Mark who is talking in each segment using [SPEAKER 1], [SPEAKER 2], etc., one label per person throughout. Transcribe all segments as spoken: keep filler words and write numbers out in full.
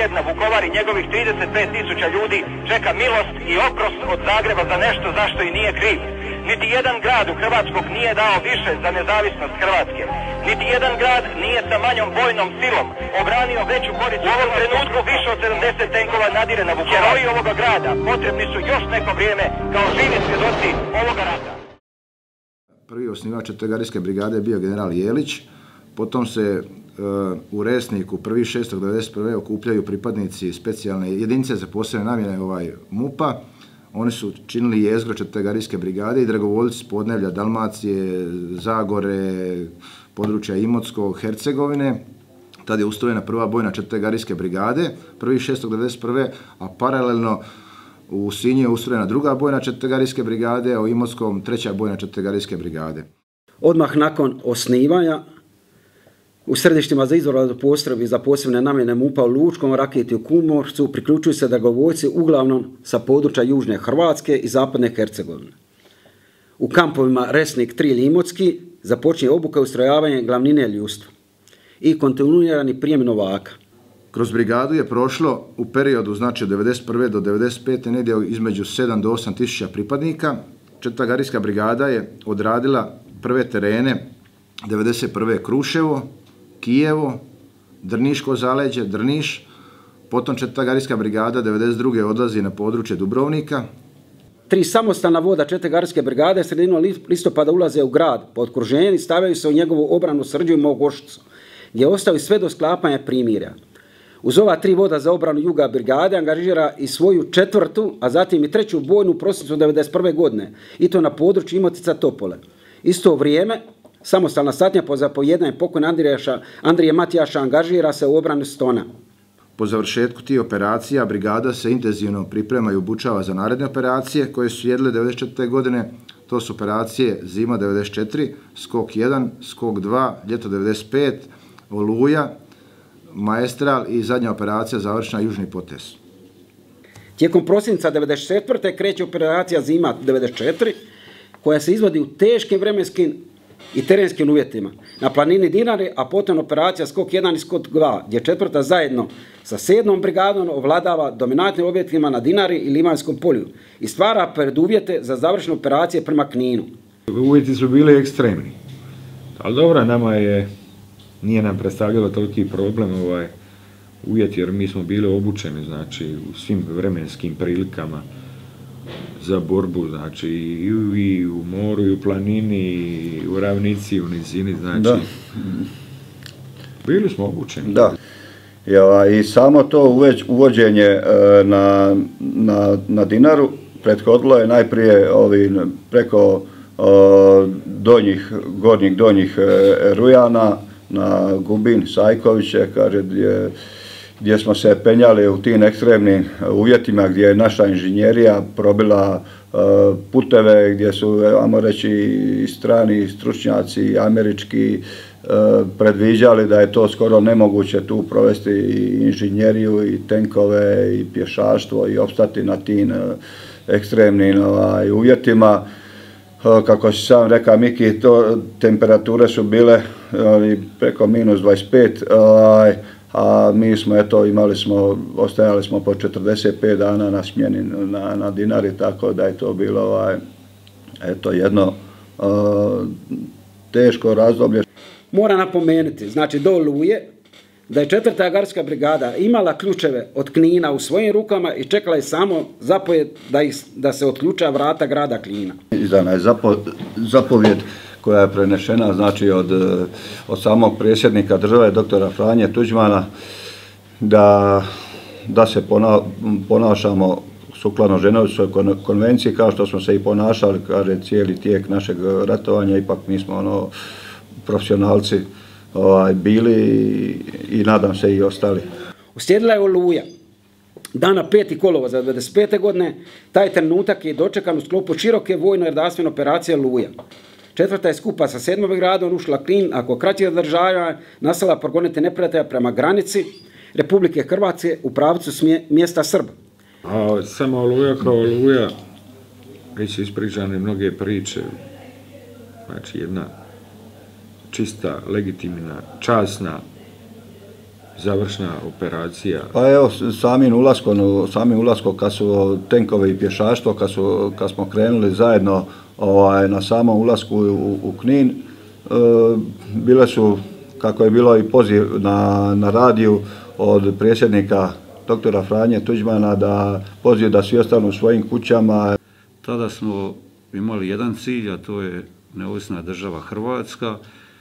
[SPEAKER 1] tjedna Vukovar i njegovih trideset pet tisuća ljudi čeka milost i oprost od Zagreba za nešto zašto i nije kriv. Niti jedan grad u Hrvatskog nije dao više za nezavisnost Hrvatske. Niti jedan grad nije sa manjom vojnom silom obranio veću korist. U ovom trenutku više od sedamdeset tenkova nadire na Vukovar. Heroji ovoga grada potrebni su još neko vrijeme kao živi svjedoci ovoga rata.
[SPEAKER 2] Prvi osnivač te gardijske brigade je bio general Jelić, potom se uh, u Resniku prvi šestog devedeset prve okupljaju pripadnici specijalne jedinice za posebne namjene ovaj, MUP-a. Oni su činili jezgro te gardijske brigade i dragovoljci s podneblja Dalmacije, Zagore, područja Imotskog, Hercegovine. Tad je ustrojena prva bojna te gardijske brigade, prvi šestog devedeset prve, a paralelno u Sinju je ustrojena druga bojna te gardijske brigade, a u Imotskom treća bojna te gardijske brigade.
[SPEAKER 3] Odmah nakon osnivanja u središtima za izradu postrojbi za posebne namjene MUP-a u Lučkom, Raketi u Kumorcu priključuju se dragovoljci uglavnom sa područja Južne Hrvatske i Zapadne Hercegovine. U kampovima Resnik tri ili Imotski započinje obuka i ustrojavanje glavnine ljudstva i kontinuirani prijem novaka.
[SPEAKER 2] Kroz brigadu je prošlo u periodu znači od devedeset prve do devedeset pete negdje između sedam do osam tisuća pripadnika. četvrta gardijska brigada je odradila prve terene devedeset prve Kruševo, Kijevo, Drniško zaleđe, Drniš, potom četvrta gardijska brigada devedeset druge odlazi na područje Dubrovnika.
[SPEAKER 3] Tri samostalna voda četvrte gardijske brigade sredinom listopada ulaze u grad po okruženju i stavljaju se u njegovu obranu Srđu i Mogošicu, gdje ostaju sve do sklapanja primirja. Uz ova tri voda za obranu juga brigade angažira i svoju četvrtu, a zatim i treću bojnu u prosincu devedeset prve godine, i to na području Imotica Topole. Isto vrijeme samostalna satnija po zapovijedanju pokojnog Andrije Matijaša angažira se u obranu Stona.
[SPEAKER 2] Po završetku tih operacija brigada se intenzivno priprema i obučava za naredne operacije koje su jedile devedeset četvrte godine. To su operacije Zima devedeset četiri, Skok jedan, Skok dva, Ljeto devedeset pet, Oluja, Maestral i zadnja operacija završena Južni potez.
[SPEAKER 3] Tijekom prosinca devedeset četvrte kreće operacija Zima devedeset četiri koja se izvodi u teškim vremenskim i terenskim uvjetima na planini Dinari, a potom operacija Skok jedan i Skok dva, gdje četvrta zajedno sa sedmom brigadom ovladava dominantnim objektima na Dinari i Livanjskom polju i stvara preduvjete za završene operacije prema Kninu.
[SPEAKER 4] Uvjeti su bili ekstremni, ali dobro, nama je, nije nam predstavljalo toliki problem ovaj uvjet, jer mi smo bili obučeni, znači, u svim vremenskim prilikama za borbu, znači i u, i u moru, i u planini, i u ravnici, i u nizini, znači, da. Bili smo obučeni.
[SPEAKER 5] Da. I, I samo to uveć, uvođenje na, na, na Dinaru prethodilo je najprije ovi, preko o, donjih, gornjih donjih Rujana na Gubin, Sajkoviće, kaže, gdje, gdje smo se penjali u tim ekstremnim uvjetima, gdje je naša inženjerija probila uh, puteve, gdje su, ajmo reći, i strani stručnjaci, i američki, uh, predviđali da je to skoro nemoguće tu provesti i inženjeriju, i tenkove, i pješaštvo, i opstati na tim uh, ekstremnim ovaj, uvjetima. Uh, kako si sam rekao, Miki, to, temperature su bile uh, preko minus dvadeset pet, uh, a mi smo, eto, imali smo, ostajali smo po četrdeset pet dana na smjeni na, na Dinari, tako da je to bilo, ovaj, eto, jedno uh, teško razdoblje.
[SPEAKER 3] Mora napomenuti, znači, do Oluje, da je četvrta gardijska brigada imala ključeve od Knina u svojim rukama i čekala je samo zapovjed da, ih, da se otključa vrata grada Knina.
[SPEAKER 5] Izdana je zapo, zapovjed koja je prenešena, znači, od, od samog predsjednika države, doktora Franje Tuđmana, da, da se pona, ponašamo sukladno Ženevskoj konvenciji, kao što smo se i ponašali, kaže, cijeli tijek našeg ratovanja. Ipak mi smo ono, profesionalci ovaj, bili i, i nadam se i ostali.
[SPEAKER 3] Uslijedila je Oluja. Dana peti kolovoza devedeset pete godine, taj trenutak je dočekan u sklopu široke vojno-redarstvene operacije Oluja. Četvrta je skupa sa sedmom brigadom ušla Knin, ako kraće zadržava, nastala progoniti neprijatelja prema granici Republike Hrvatske u pravcu smje, mjesta Srba.
[SPEAKER 4] A samo Oluja kao Oluja, već su ispričane mnoge priče, znači jedna čista, legitimna, časna završna operacija?
[SPEAKER 5] Pa evo, samim ulaskom, samim ulaskom kad su tenkovi i pješaštvo, kad, su, kad smo krenuli zajedno ovaj, na samom ulasku u, u Knin, e, bile su, kako je bilo i poziv na, na radiju od predsjednika doktora Franje Tuđmana, da poziv da svi ostanu u svojim kućama.
[SPEAKER 6] Tada smo imali jedan cilj, a to je neovisna država Hrvatska.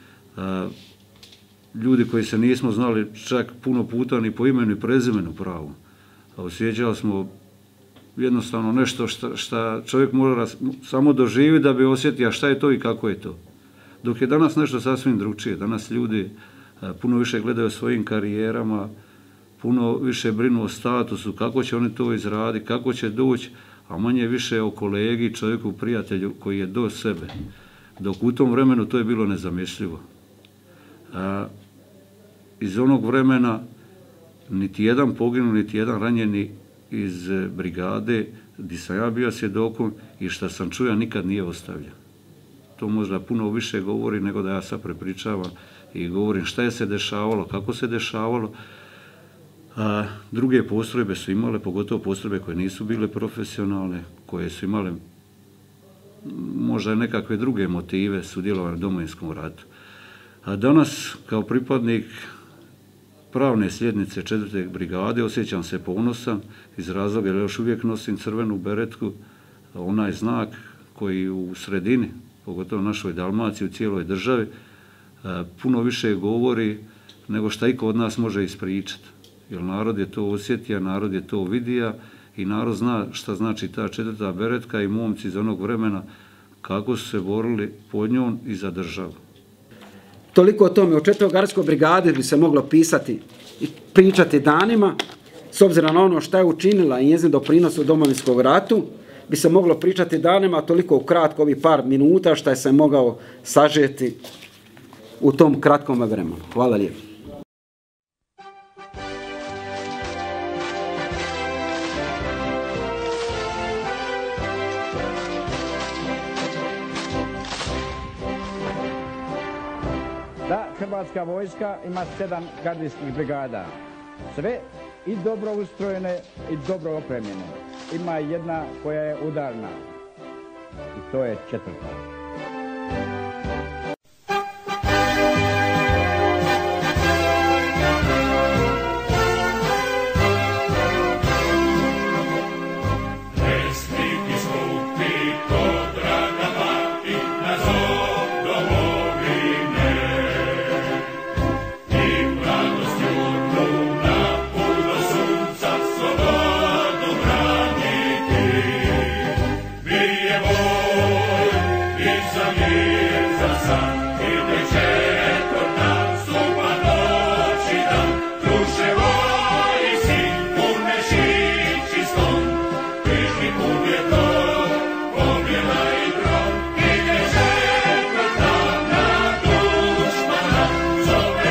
[SPEAKER 6] Ljudi koji se nismo znali čak puno puta ni po imenu i prezimenu pravu. Osjećali smo jednostavno nešto što čovjek mora samo doživjeti da bi osjetio šta je to i kako je to. Dok je danas nešto sasvim drugčije. Danas ljudi puno više gledaju o svojim karijerama, puno više brinu o statusu, kako će oni to izraditi, kako će doći, a manje više o kolegi, čovjeku, prijatelju koji je do sebe. Dok u tom vremenu to je bilo nezamislivo. A, iz onog vremena niti jedan poginul, niti jedan ranjeni iz brigade gdje sam ja bio svjedokom i što sam čuo nikad nije ostavljen. To možda puno više govori nego da ja sad prepričavam i govorim šta je se dešavalo, kako se dešavalo. A druge postrojbe su imale, pogotovo postrojbe koje nisu bile profesionalne, koje su imale možda nekakve druge motive sudjelovanja u Domovinskom ratu. A danas, kao pripadnik pravne sljednice četvrte brigade, osjećam se ponosan iz razloga jer još uvijek nosim crvenu beretku, onaj znak koji u sredini, pogotovo u našoj Dalmaciji, u cijeloj državi, puno više govori nego šta iko od nas može ispričati. Jer narod je to osjetio, narod je to vidio i narod zna šta znači ta četvrta beretka i momci iz onog vremena kako su se borili pod njom i za državu.
[SPEAKER 3] Toliko o tome, o četvrtoj brigadi bi se moglo pisati i pričati danima, s obzirom na ono šta je učinila i njezin doprinos u Domovinskom ratu, bi se moglo pričati danima, a toliko ukratko ovih par minuta šta je se mogao sažeti u tom kratkom vremenu. Hvala lijepo.
[SPEAKER 7] Da, Hrvatska vojska ima sedam gardijskih brigada. Sve i dobro ustrojene i dobro opremljene. Ima jedna koja je udarna i to je četvrta.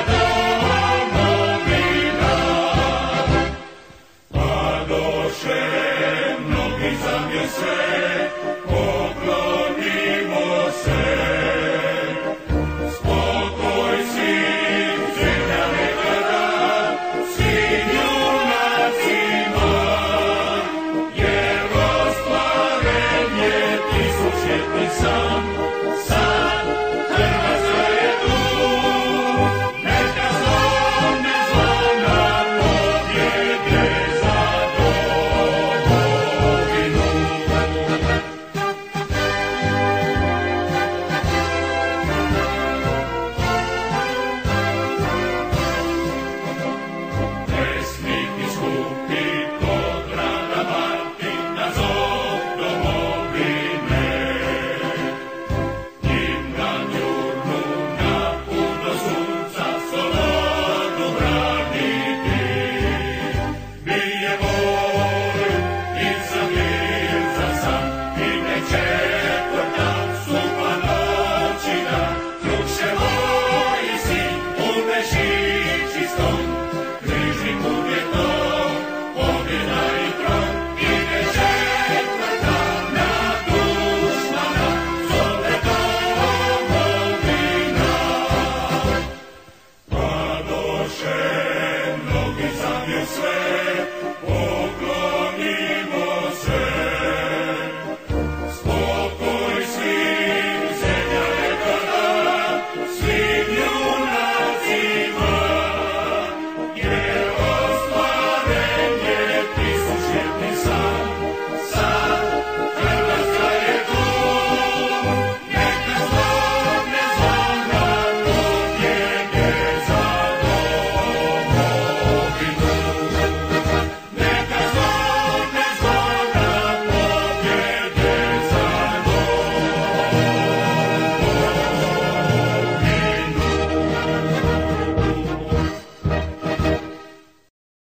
[SPEAKER 8] Shame.